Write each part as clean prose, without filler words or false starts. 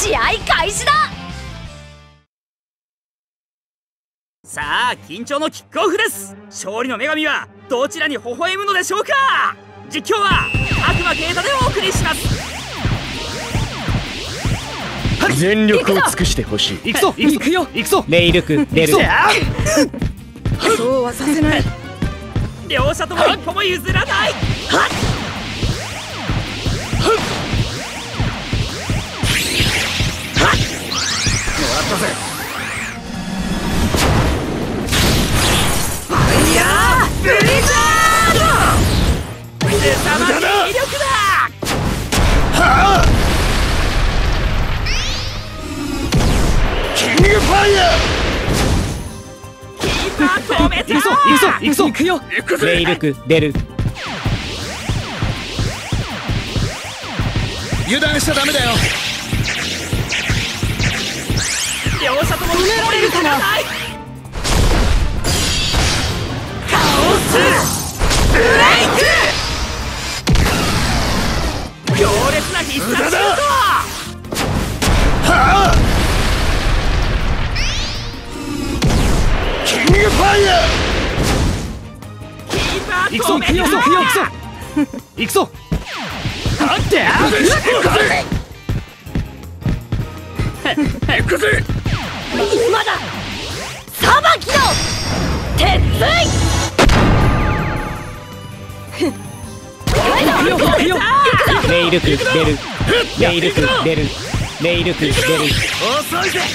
試合開始だ。 さあ緊張のキックオフです。勝利の女神はどちらに微笑むのでしょうか。実況は悪魔啓太でお送りします。 全力を尽くしてほしい。 行くぞ行くよ行くぞ。 レイルク出る。 そうはさせない。 両者とも一歩も譲らない。はっもらったぜ。ファイヤーブリザード。凄まじい威力だ。はあキングファイヤー。キーパー止めた。行くぞ行くぞ行くぞ行くよ。 レイルク出る。 油断しちゃダメだよ。 両者とも埋められるかな。カオスブレイク。強烈な必殺シュート。はあキングファイヤー。キーパー止めた。行くぞ行くぞ。待って。行くぜ。 今だ。裁きの鉄槌。 レイルク出る。レイルク出る。レイルク出る。 遅いぜ。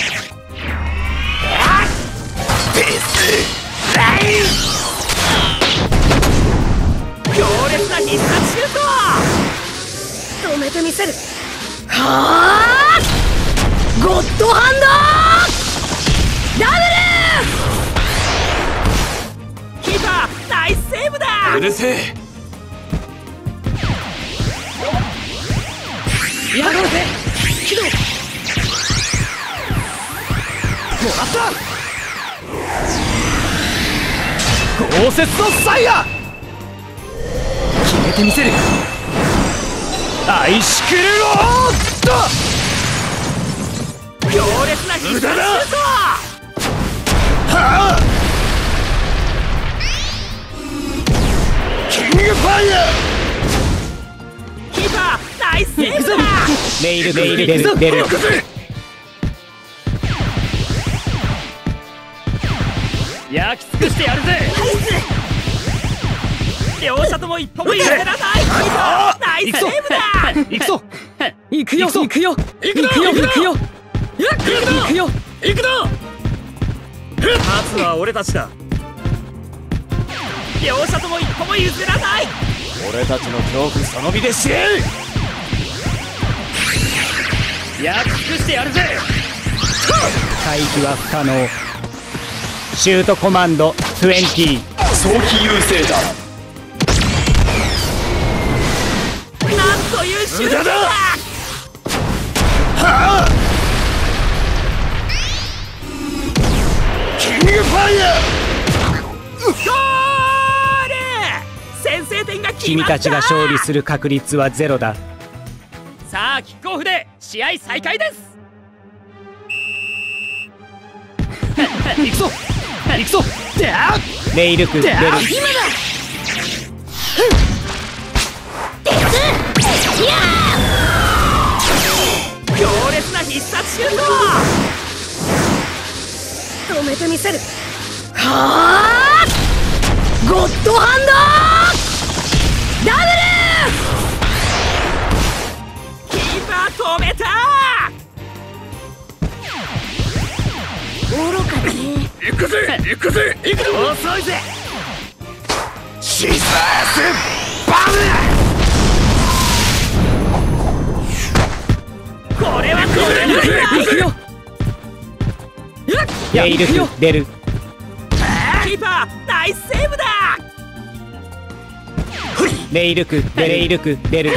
強烈な必殺シュート。 止めてみせる。はあゴッドハンドダブル。 キーパーナイスセーブだ。 うるせえ。 やろうぜ。起動。もらった。豪雪のサイヤ。決めてみせる。アイシクルロード。強烈な必殺シュート。はあキングファイヤー。キーパーナイスセーブだ。 レイル出る。 焼き尽くしてやるぜ。両者とも一歩も譲らない。ナイスセーブだ。行くぞ行くよ。勝つは俺たちだ。両者とも一歩も譲らない。 俺たちの恐怖その身で知れ。 焼き尽くしてやるぜ。 回避は不可能。シュートコマンド20。 早期優勢だ。 なんというシュートだ。はあキングファイヤー。ゴール。先制点が決まった。 君たちが勝利する確率はゼロだ。 さあキックオフで試合再開です。行くぞレイルク出る。 今だ。強烈な必殺シュート。 止めてみせる。はあゴッドハンドダブル。 キーパー止めた。 愚かだね。 行くぜ遅いぜ。 シザースバこれは止めない。 レイルク出る。 キーパーナイスセーブだ。 レイルク出る。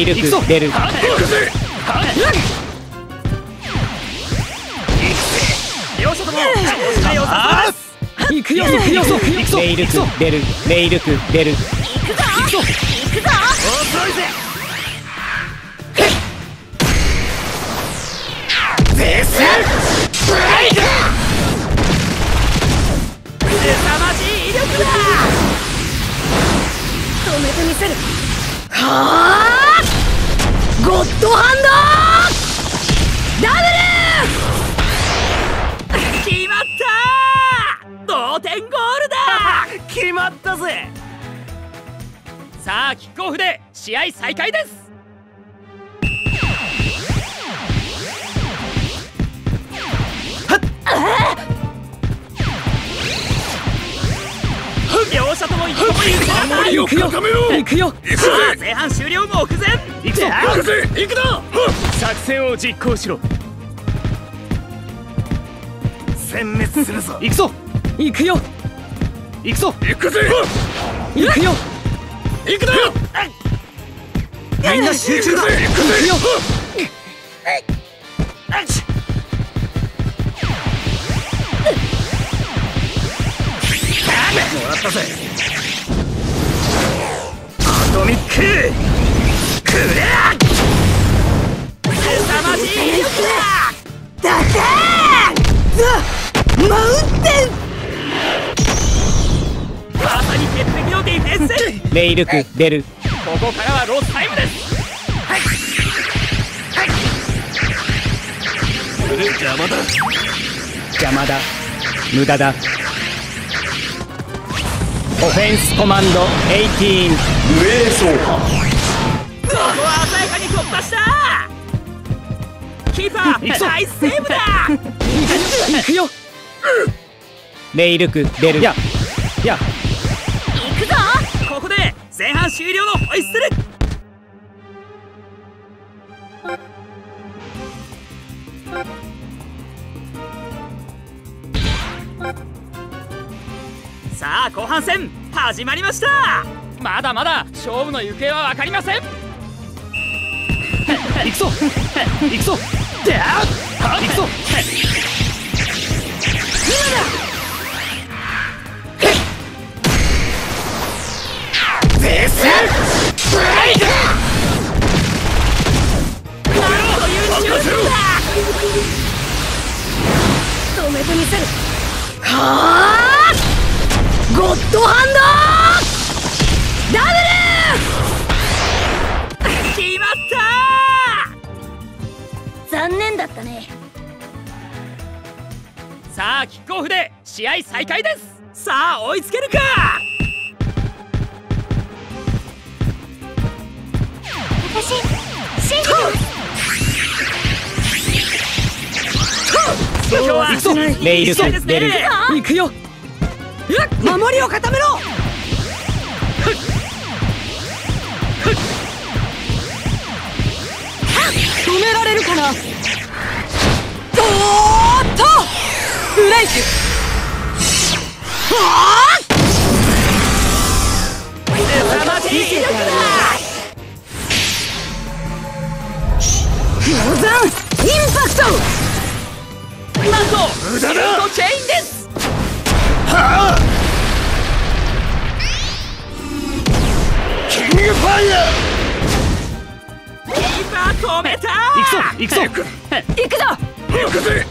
両者とも試合をさせます。 レイルク出る。 行くぞ。 遅いぜ。 スプライド。 凄まじい威力だ。 止めてみせる。はあ、ゴッドハンドダブル。 決まったー。同点ゴールだ。 決まったぜ。 さあキックオフで試合再開です。両者とも一歩も譲らない。 守りを固めろ。 行くよ。 さあ前半終了目前。 行くぞ。 行くぜ。行くぞ。 作戦を実行しろ。 殲滅するぞ。 行くぞ。行くよ。行くぞ。 行くぜ。 行くよ。 行くぞ。 みんな集中だ。 行くぜ。 行くよ。 もらったぜ。アトミッククレア。 凄まじい威力だ。 ダダーンザ・マウンテン。 まさに鉄壁のディフェンス。 レイルク出る。 ここからはロスタイムです。 邪魔だ。 邪魔だ。無駄だ。オフェンスコマンド18。 無影走破。 ここは鮮やかに突破した。キーパーナイスセーブだ。 行くよ。レイルク出る。や行くぞ。 ここで前半終了のホイッスル。さあ後半戦始まりました。まだまだ勝負の行方は分かりません。 行くぞ。行くぞ。行くぞ。 デスプライド。 なんという重力だ。 止めてみせる。はあ、ゴッドハンドダブル。 決まった。 残念だったね。 さあキックオフで試合再開です。さあ追いつけるか。 私信じて今日は行くぞ。レイルク出る。行くよ。 守りを固めろ。止められるかな。おーっとブレイク。はあ、 凄まじい威力だ。 ノーザンインパクト。 なんと無駄だ。 シュートチェインです。 はあ。キングファイヤキーパー止めた。 行くぞ。 行くぞ。 ー。行くぜ。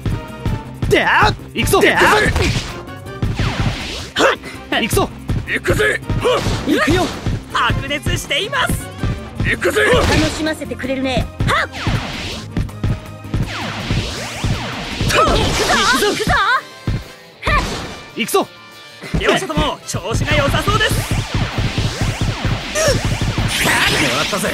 行くぞ。行くぞ。 行くぜ。 行くよ。 白熱しています。 行くぜ。 楽しませてくれるね。はっ。行くぞ。 行くぞ。 両者とも調子が良さそうです。 もらったぜ。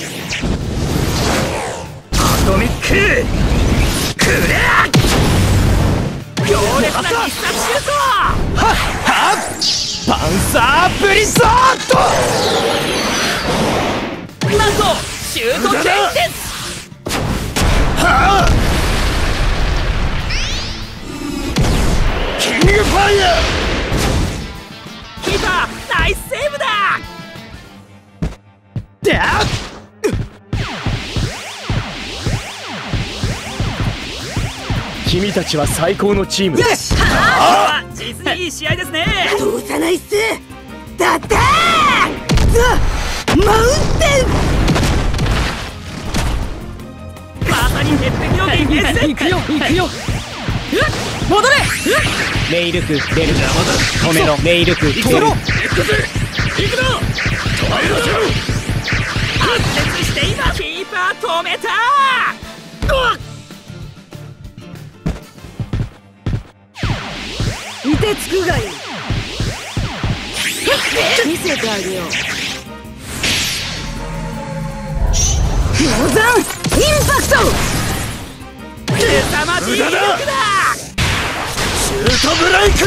アトミッククレア。 強烈な必殺シュート。 パンサーブリザード。 なんとシュートチェインです。 はあ。キングファイヤキーパーナイスセーブだ。 君たちは最高のチームだ。 し。 実にいい試合ですね。 通さないっす。ダダーンザ・マウンテン。 まさに鉄壁のディフェンス。 行くよ行くよ。戻れ。 レイルク出る。止めろ。レイルク出る。 行くぞ。止めろ。圧接して今キーパー止めた。 いてつくがいい。見せてあげよう。ノーザンインパクト。 凄まじい威力だ。 シュートブレイク。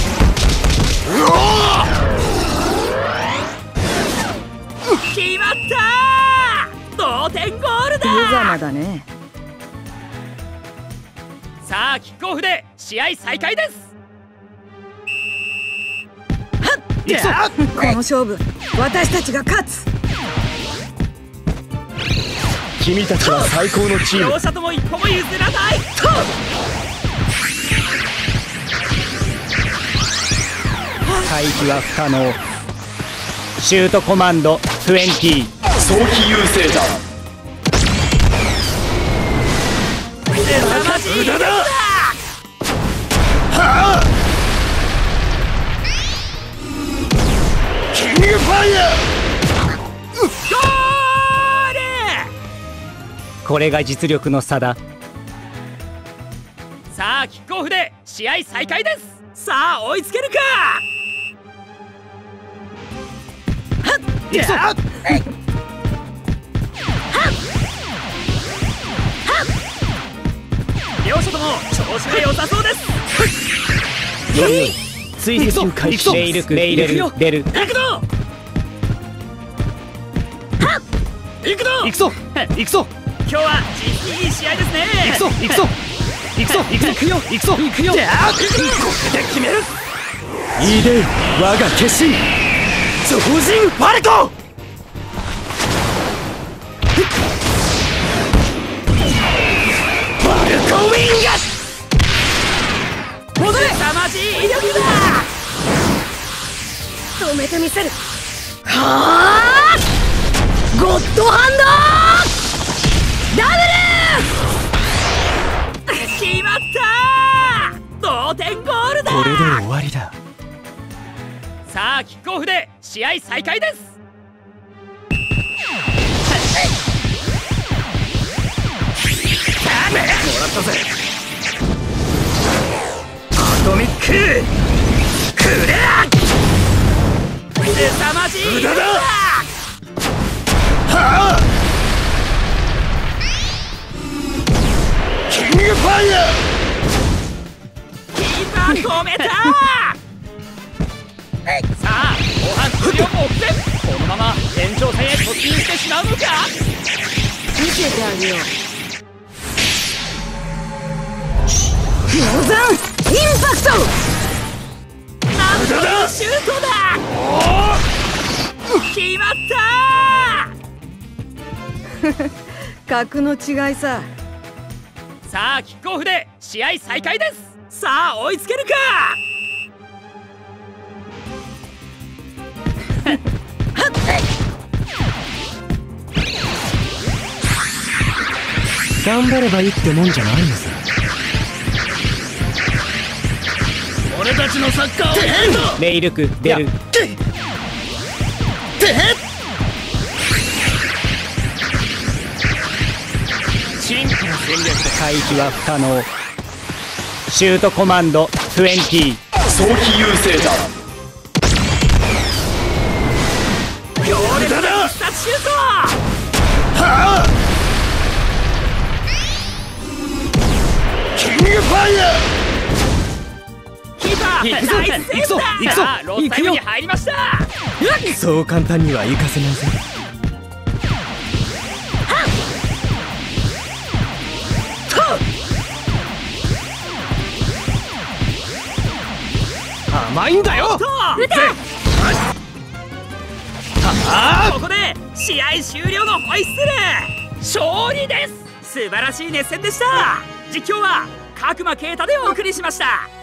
決まった。同点ゴールだ。 無様だね。 さあキックオフで試合再開です。 この勝負私たちが勝つ。 君たちは最高のチーム。 両者とも一歩も譲らない。 回避は不可能。シュートコマンド20。 早期優勢だ。 凄まじい威力だ。 キングファイヤゴール。 これが実力の差だ。 さあキックオフで試合再開です。さあ追いつけるか。 行くぞ。 両者とも調子が良さそうです。 追撃開始。レイルク出る。 行くぞ。 行くぞ。行くぞ。 今日は実にいい試合ですね。 行くぞ。行くぞ。行くぞ。行くよ。行くぞ。行くよ。 これで決める。 いいで我が決心。 超人ファルコ。ファルコウィング。 戻れ。凄まじい威力だ。 止めてみせる。はあゴッドハンドダブル。 決まった。同点ゴールだ。 これで終わりだ。 さあキックオフで試合再開です。 もらったぜ。アトミッククレア。 凄まじい威力だ。 キングファイヤキーパー止めた。さあ後半終了目前。このまま延長戦へ突入してしまうのか。 見せてあげよう。ノーザンインパクト。 なんというシュートだ。決まった。 格の違いさ。 さあキックオフで試合再開です。さあ追いつけるか。 頑張ればいいってもんじゃないのさ。 俺たちのサッカーをやるぞ。 レイルク出る。 シンプル戦略だ。 回避は不可能。シュートコマンド20。 早期優勢だ。 強烈な必殺シュート。 キングファイヤキーパーナイスセーブだ。さあロスタイムに入りました。 そう簡単には行かせないぜ。甘いんだよ。 撃て。ここで試合終了のホイッスル。勝利です。素晴らしい熱戦でした。実況は角間啓太でお送りしました。